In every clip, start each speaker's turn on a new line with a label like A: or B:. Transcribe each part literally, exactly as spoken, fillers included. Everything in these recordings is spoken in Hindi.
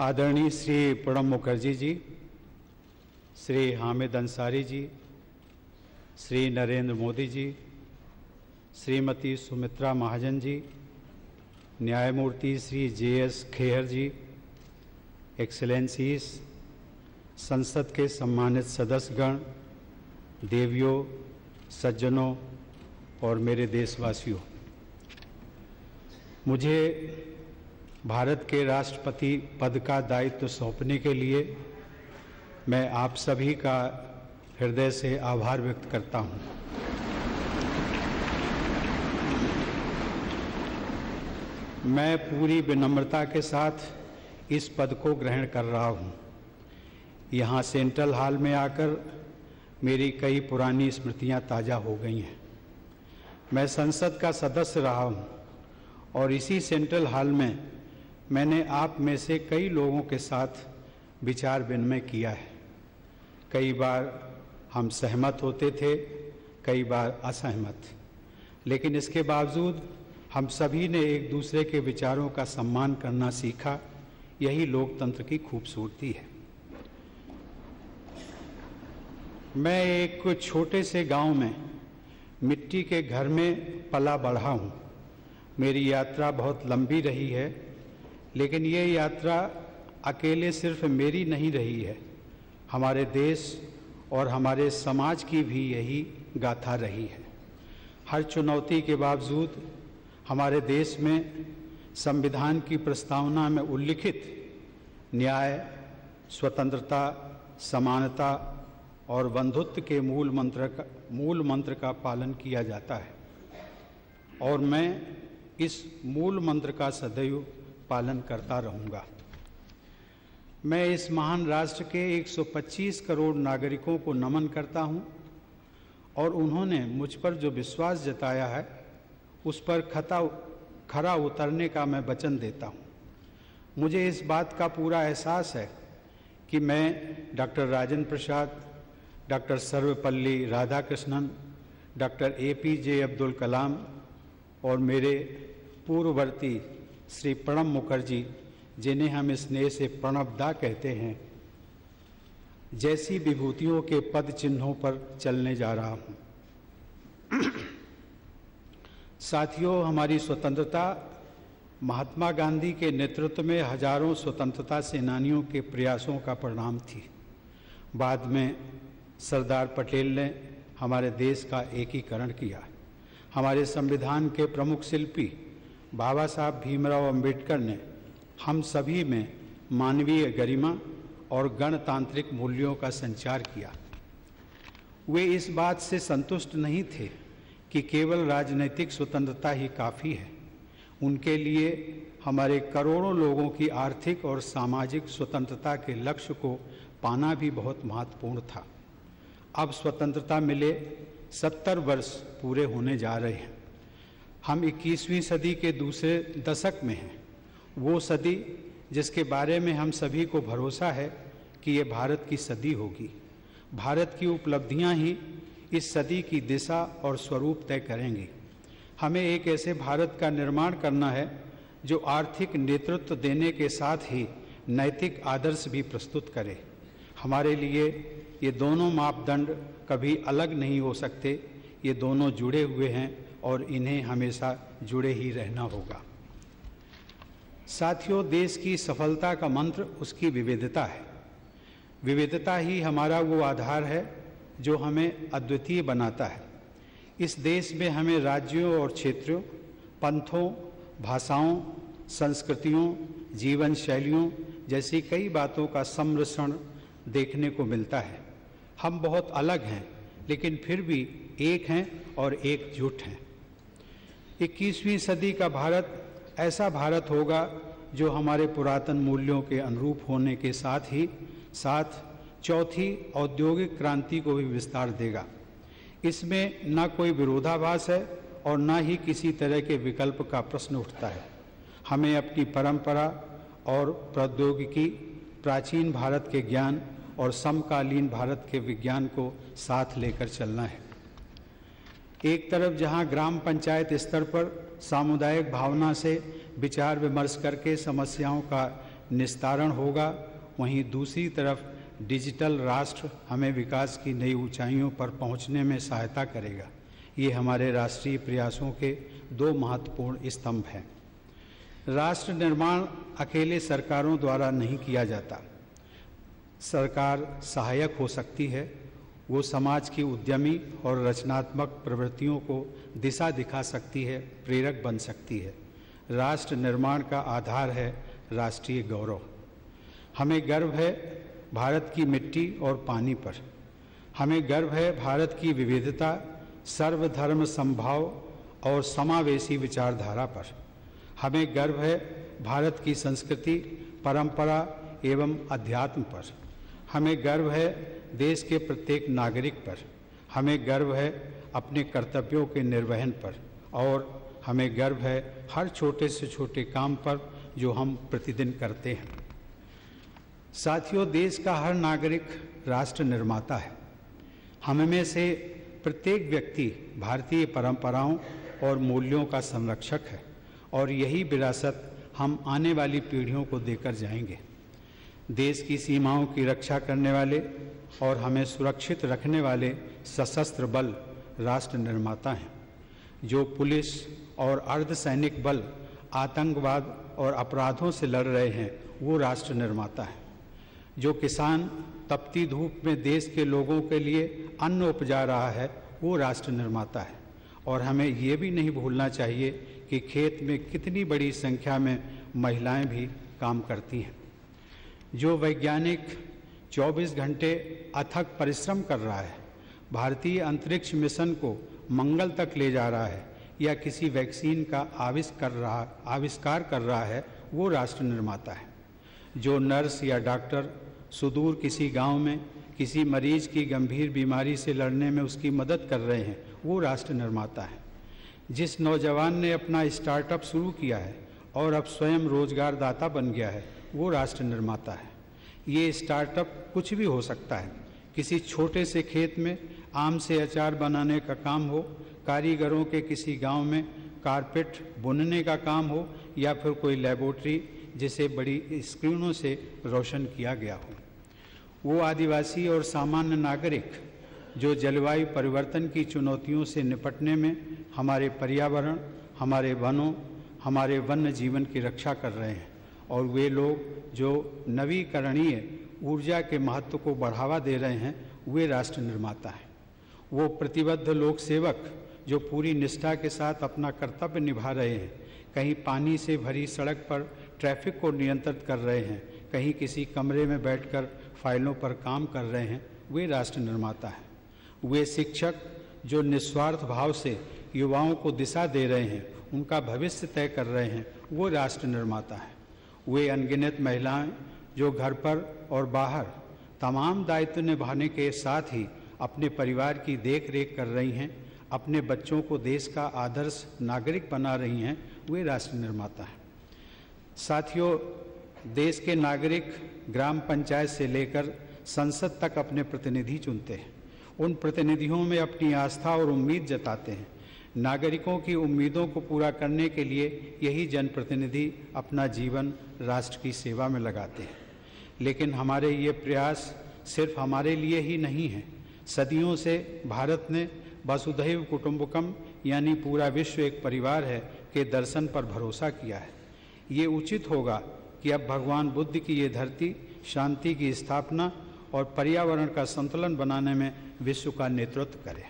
A: आदरणीय श्री प्रणब मुखर्जी जी, श्री हामिद अंसारी जी, श्री नरेंद्र मोदी जी, श्रीमती सुमित्रा महाजन जी, न्यायमूर्ति Shri J S Khehar ji, excellencies, संसद के सम्मानित सदस्यगण, देवियों, सज्जनों और मेरे देशवासियों, मुझे भारत के राष्ट्रपति पद का दायित्व सौंपने के लिए मैं आप सभी का हृदय से आभार व्यक्त करता हूं। मैं पूरी विनम्रता के साथ इस पद को ग्रहण कर रहा हूं। यहाँ सेंट्रल हॉल में आकर मेरी कई पुरानी स्मृतियां ताज़ा हो गई हैं। मैं संसद का सदस्य रहा हूं और इसी सेंट्रल हॉल में मैंने आप में से कई लोगों के साथ विचार विनिमय किया है। कई बार हम सहमत होते थे, कई बार असहमत, लेकिन इसके बावजूद हम सभी ने एक दूसरे के विचारों का सम्मान करना सीखा। यही लोकतंत्र की खूबसूरती है। मैं एक छोटे से गांव में मिट्टी के घर में पला बढ़ा हूँ। मेरी यात्रा बहुत लंबी रही है, लेकिन ये यात्रा अकेले सिर्फ मेरी नहीं रही है, हमारे देश और हमारे समाज की भी यही गाथा रही है। हर चुनौती के बावजूद हमारे देश में संविधान की प्रस्तावना में उल्लिखित न्याय, स्वतंत्रता, समानता और बंधुत्व के मूल मंत्र का मूल मंत्र का पालन किया जाता है और मैं इस मूल मंत्र का सदैव पालन करता रहूँगा। मैं इस महान राष्ट्र के एक सौ पच्चीस करोड़ नागरिकों को नमन करता हूँ और उन्होंने मुझ पर जो विश्वास जताया है उस पर खता खरा उतरने का मैं वचन देता हूँ। मुझे इस बात का पूरा एहसास है कि मैं doctor Rajendra Prasad, doctor Sarvepalli Radhakrishnan, doctor A P J Abdul Kalam और मेरे पूर्ववर्ती श्री प्रणब मुखर्जी, जिन्हें हम स्नेह से प्रणबदा कहते हैं, जैसी विभूतियों के पद चिन्हों पर चलने जा रहा हूँ। साथियों, हमारी स्वतंत्रता महात्मा गांधी के नेतृत्व में हजारों स्वतंत्रता सेनानियों के प्रयासों का परिणाम थी। बाद में सरदार पटेल ने हमारे देश का एकीकरण किया। हमारे संविधान के प्रमुख शिल्पी बाबा साहब भीमराव अंबेडकर ने हम सभी में मानवीय गरिमा और गणतांत्रिक मूल्यों का संचार किया। वे इस बात से संतुष्ट नहीं थे कि केवल राजनीतिक स्वतंत्रता ही काफ़ी है। उनके लिए हमारे करोड़ों लोगों की आर्थिक और सामाजिक स्वतंत्रता के लक्ष्य को पाना भी बहुत महत्वपूर्ण था। अब स्वतंत्रता मिले सत्तर वर्ष पूरे होने जा रहे हैं। हम इक्कीसवीं सदी के दूसरे दशक में हैं, वो सदी जिसके बारे में हम सभी को भरोसा है कि ये भारत की सदी होगी। भारत की उपलब्धियां ही इस सदी की दिशा और स्वरूप तय करेंगी। हमें एक ऐसे भारत का निर्माण करना है जो आर्थिक नेतृत्व देने के साथ ही नैतिक आदर्श भी प्रस्तुत करे। हमारे लिए ये दोनों मापदंड कभी अलग नहीं हो सकते। ये दोनों जुड़े हुए हैं और इन्हें हमेशा जुड़े ही रहना होगा। साथियों, देश की सफलता का मंत्र उसकी विविधता है। विविधता ही हमारा वो आधार है जो हमें अद्वितीय बनाता है। इस देश में हमें राज्यों और क्षेत्रों, पंथों, भाषाओं, संस्कृतियों, जीवन शैलियों जैसी कई बातों का सम्मिश्रण देखने को मिलता है। हम बहुत अलग हैं, लेकिन फिर भी एक हैं और एकजुट हैं। इक्कीसवीं सदी का भारत ऐसा भारत होगा जो हमारे पुरातन मूल्यों के अनुरूप होने के साथ ही साथ चौथी औद्योगिक क्रांति को भी विस्तार देगा। इसमें न कोई विरोधाभास है और न ही किसी तरह के विकल्प का प्रश्न उठता है। हमें अपनी परंपरा और प्रौद्योगिकी, प्राचीन भारत के ज्ञान और समकालीन भारत के विज्ञान को साथ लेकर चलना है। एक तरफ जहां ग्राम पंचायत स्तर पर सामुदायिक भावना से विचार विमर्श करके समस्याओं का निस्तारण होगा, वहीं दूसरी तरफ डिजिटल राष्ट्र हमें विकास की नई ऊंचाइयों पर पहुंचने में सहायता करेगा। ये हमारे राष्ट्रीय प्रयासों के दो महत्वपूर्ण स्तंभ हैं। राष्ट्र निर्माण अकेले सरकारों द्वारा नहीं किया जाता। सरकार सहायक हो सकती है, वो समाज की उद्यमी और रचनात्मक प्रवृत्तियों को दिशा दिखा सकती है, प्रेरक बन सकती है। राष्ट्र निर्माण का आधार है राष्ट्रीय गौरव। हमें गर्व है भारत की मिट्टी और पानी पर। हमें गर्व है भारत की विविधता, सर्वधर्म समभाव और समावेशी विचारधारा पर। हमें गर्व है भारत की संस्कृति, परंपरा एवं अध्यात्म पर। हमें गर्व है देश के प्रत्येक नागरिक पर। हमें गर्व है अपने कर्तव्यों के निर्वहन पर, और हमें गर्व है हर छोटे से छोटे काम पर जो हम प्रतिदिन करते हैं। साथियों, देश का हर नागरिक राष्ट्र निर्माता है। हम में से प्रत्येक व्यक्ति भारतीय परंपराओं और मूल्यों का संरक्षक है, और यही विरासत हम आने वाली पीढ़ियों को देकर जाएंगे। देश की सीमाओं की रक्षा करने वाले और हमें सुरक्षित रखने वाले सशस्त्र बल राष्ट्र निर्माता हैं। जो पुलिस और अर्धसैनिक बल आतंकवाद और अपराधों से लड़ रहे हैं, वो राष्ट्र निर्माता है। जो किसान तपती धूप में देश के लोगों के लिए अन्न उपजा रहा है, वो राष्ट्र निर्माता है। और हमें ये भी नहीं भूलना चाहिए कि खेत में कितनी बड़ी संख्या में महिलाएं भी काम करती हैं। जो वैज्ञानिक चौबीस घंटे अथक परिश्रम कर रहा है, भारतीय अंतरिक्ष मिशन को मंगल तक ले जा रहा है, या किसी वैक्सीन का आविष्कार कर रहा आविष्कार कर रहा है, वो राष्ट्र निर्माता है। जो नर्स या डॉक्टर सुदूर किसी गांव में किसी मरीज की गंभीर बीमारी से लड़ने में उसकी मदद कर रहे हैं, वो राष्ट्र निर्माता है। जिस नौजवान ने अपना स्टार्टअप शुरू किया है और अब स्वयं रोजगार दाता बन गया है, वो राष्ट्र निर्माता है। ये स्टार्टअप कुछ भी हो सकता है। किसी छोटे से खेत में आम से अचार बनाने का काम हो, कारीगरों के किसी गांव में कारपेट बुनने का काम हो, या फिर कोई लेबोरेटरी जिसे बड़ी स्क्रीनों से रोशन किया गया हो। वो आदिवासी और सामान्य नागरिक जो जलवायु परिवर्तन की चुनौतियों से निपटने में हमारे पर्यावरण, हमारे वनों, हमारे वन्य जीवन की रक्षा कर रहे हैं, और वे लोग जो नवीकरणीय ऊर्जा के महत्व को बढ़ावा दे रहे हैं, वे राष्ट्र निर्माता हैं। वो प्रतिबद्ध लोक सेवक जो पूरी निष्ठा के साथ अपना कर्तव्य निभा रहे हैं, कहीं पानी से भरी सड़क पर ट्रैफिक को नियंत्रित कर रहे हैं, कहीं किसी कमरे में बैठकर फाइलों पर काम कर रहे हैं, वे राष्ट्र निर्माता हैं। वे शिक्षक जो निस्वार्थ भाव से युवाओं को दिशा दे रहे हैं, उनका भविष्य तय कर रहे हैं, वो राष्ट्र निर्माता हैं। वे अनगिनत महिलाएं जो घर पर और बाहर तमाम दायित्व निभाने के साथ ही अपने परिवार की देख रेख कर रही हैं, अपने बच्चों को देश का आदर्श नागरिक बना रही हैं, वे राष्ट्र निर्माता हैं। साथियों, देश के नागरिक ग्राम पंचायत से लेकर संसद तक अपने प्रतिनिधि चुनते हैं। उन प्रतिनिधियों में अपनी आस्था और उम्मीद जताते हैं। नागरिकों की उम्मीदों को पूरा करने के लिए यही जनप्रतिनिधि अपना जीवन राष्ट्र की सेवा में लगाते हैं। लेकिन हमारे ये प्रयास सिर्फ हमारे लिए ही नहीं है। सदियों से भारत ने वसुधैव कुटुंबकम यानी पूरा विश्व एक परिवार है के दर्शन पर भरोसा किया है। ये उचित होगा कि अब भगवान बुद्ध की ये धरती शांति की स्थापना और पर्यावरण का संतुलन बनाने में विश्व का नेतृत्व करे।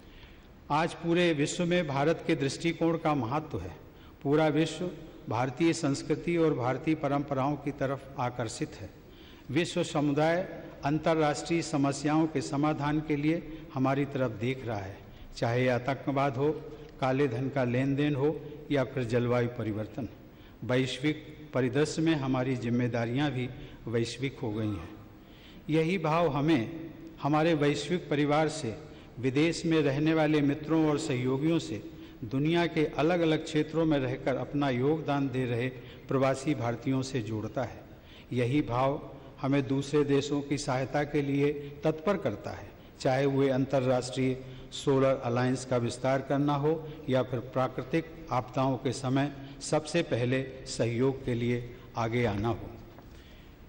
A: आज पूरे विश्व में भारत के दृष्टिकोण का महत्व है। पूरा विश्व भारतीय संस्कृति और भारतीय परंपराओं की तरफ आकर्षित है। विश्व समुदाय अंतर्राष्ट्रीय समस्याओं के समाधान के लिए हमारी तरफ देख रहा है, चाहे आतंकवाद हो, काले धन का लेन देन हो या फिर जलवायु परिवर्तन। वैश्विक परिदृश्य में हमारी जिम्मेदारियां भी वैश्विक हो गई हैं। यही भाव हमें हमारे वैश्विक परिवार से, विदेश में रहने वाले मित्रों और सहयोगियों से, दुनिया के अलग अलग क्षेत्रों में रहकर अपना योगदान दे रहे प्रवासी भारतीयों से जोड़ता है। यही भाव हमें दूसरे देशों की सहायता के लिए तत्पर करता है, चाहे वे अंतर्राष्ट्रीय सोलर अलायंस का विस्तार करना हो या फिर प्राकृतिक आपदाओं के समय सबसे पहले सहयोग के लिए आगे आना हो।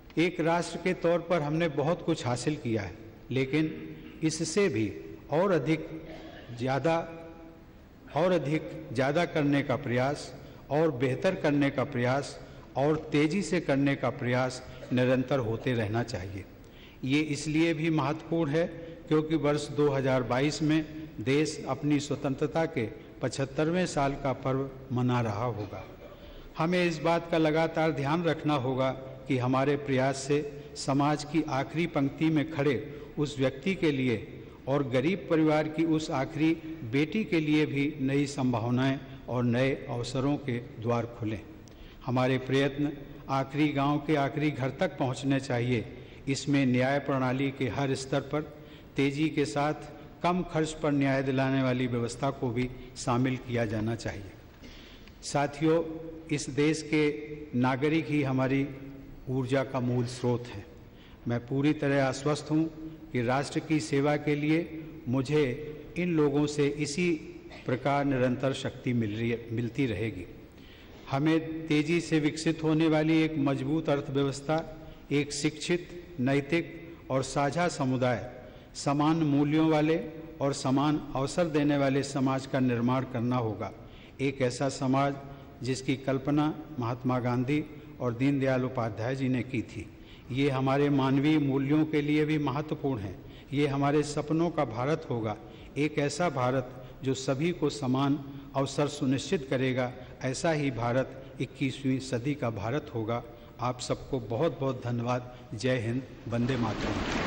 A: एक राष्ट्र के तौर पर हमने बहुत कुछ हासिल किया है, लेकिन इससे भी और अधिक ज़्यादा और अधिक ज़्यादा करने का प्रयास और बेहतर करने का प्रयास और तेज़ी से करने का प्रयास निरंतर होते रहना चाहिए। ये इसलिए भी महत्वपूर्ण है क्योंकि वर्ष दो हज़ार बाईस में देश अपनी स्वतंत्रता के पचहत्तरवें साल का पर्व मना रहा होगा। हमें इस बात का लगातार ध्यान रखना होगा कि हमारे प्रयास से समाज की आखिरी पंक्ति में खड़े उस व्यक्ति के लिए और गरीब परिवार की उस आखिरी बेटी के लिए भी नई संभावनाएं और नए अवसरों के द्वार खुलें। हमारे प्रयत्न आखिरी गांव के आखिरी घर तक पहुंचने चाहिए। इसमें न्याय प्रणाली के हर स्तर पर तेजी के साथ कम खर्च पर न्याय दिलाने वाली व्यवस्था को भी शामिल किया जाना चाहिए। साथियों, इस देश के नागरिक ही हमारी ऊर्जा का मूल स्रोत हैं। मैं पूरी तरह आश्वस्त हूँ कि राष्ट्र की सेवा के लिए मुझे इन लोगों से इसी प्रकार निरंतर शक्ति मिल रही मिलती रहेगी। हमें तेजी से विकसित होने वाली एक मजबूत अर्थव्यवस्था, एक शिक्षित, नैतिक और साझा समुदाय, समान मूल्यों वाले और समान अवसर देने वाले समाज का निर्माण करना होगा। एक ऐसा समाज जिसकी कल्पना महात्मा गांधी और दीनदयाल उपाध्याय जी ने की थी। ये हमारे मानवीय मूल्यों के लिए भी महत्वपूर्ण है। ये हमारे सपनों का भारत होगा, एक ऐसा भारत जो सभी को समान अवसर सुनिश्चित करेगा। ऐसा ही भारत इक्कीसवीं सदी का भारत होगा। आप सबको बहुत बहुत धन्यवाद। जय हिंद, वंदे मातरम।